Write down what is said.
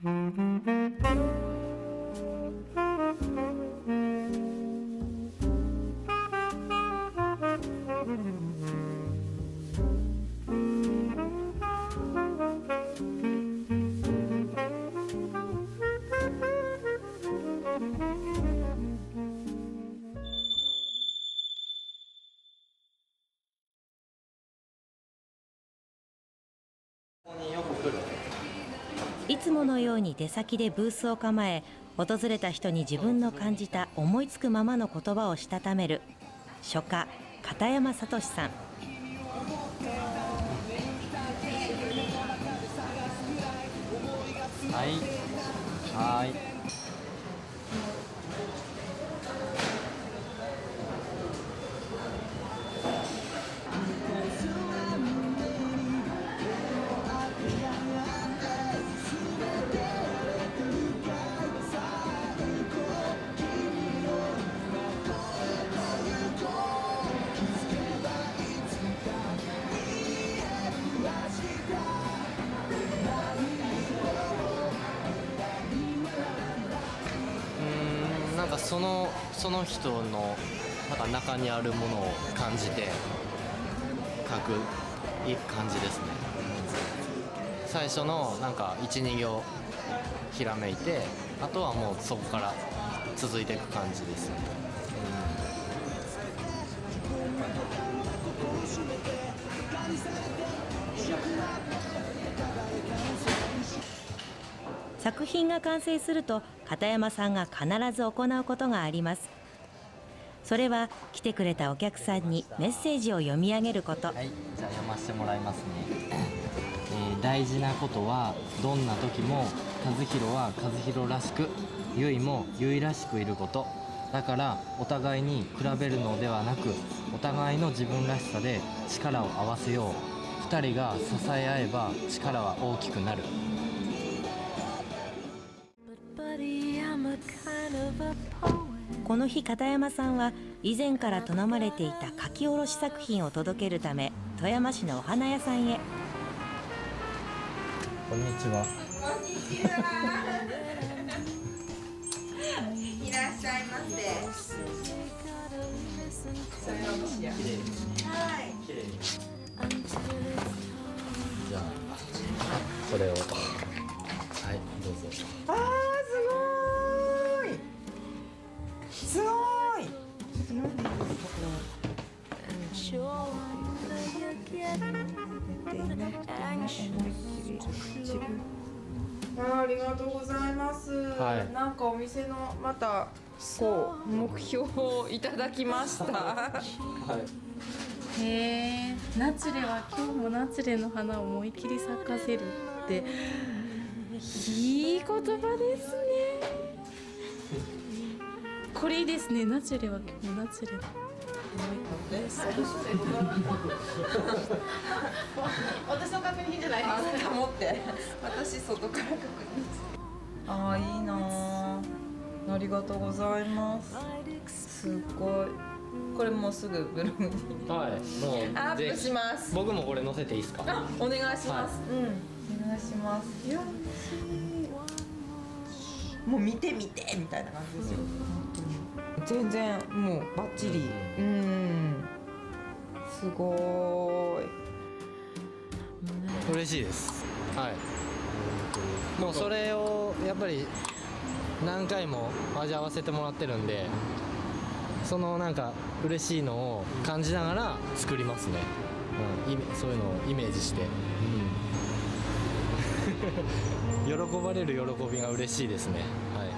いつものように出先でブースを構え、訪れた人に自分の感じた思いつくままの言葉をしたためる書家片山聡さん。 はい。なんかその人のなんか中にあるものを感じて書く感じですね。最初のなんか 1,2 行ひらめいて、あとはもうそこから続いていく感じですね。 作品が完成すると片山さんが必ず行うことがあります。それは来てくれたお客さんにメッセージを読み上げること。 はい、じゃあ読ませてもらいますね。大事なことはどんな時も和弘は和弘らしく、結も結らしくいること。だからお互いに比べるのではなく、お互いの自分らしさで力を合わせよう。2人が支え合えば力は大きくなる。 この日片山さんは以前から頼まれていた書き下ろし作品を届けるため富山市のお花屋さんへ。 こんにちは。 いらっしゃいませ。はい。 じゃあこれを、はい、どうぞ。 あー、すごい。ありがとうございます。 はい、 なんかお店のまたこう目標をいただきました。 はい、 へえ、ナチュレは今日もナチュレの花を思い切り咲かせるっていい言葉ですね。これいいですね。ナチュレは今日もナチュレ。 私の確認じゃないです。持って。私外から確認。ああ、いいな。ありがとうございます。すごい。これもうすぐブログに。 はい、もうアップします。 僕もこれ載せていいですか。 あ、お願いします。はい、お願いします。いや、もう見てみてみたいな感じですよ。全然もうバッチリ。すごーい。 嬉しいです。はい。もうそれをやっぱり何回も味わわせてもらってるんで、そのなんか嬉しいのを感じながら作りますね。そういうのをイメージして、喜ばれる喜びが嬉しいですね。はい。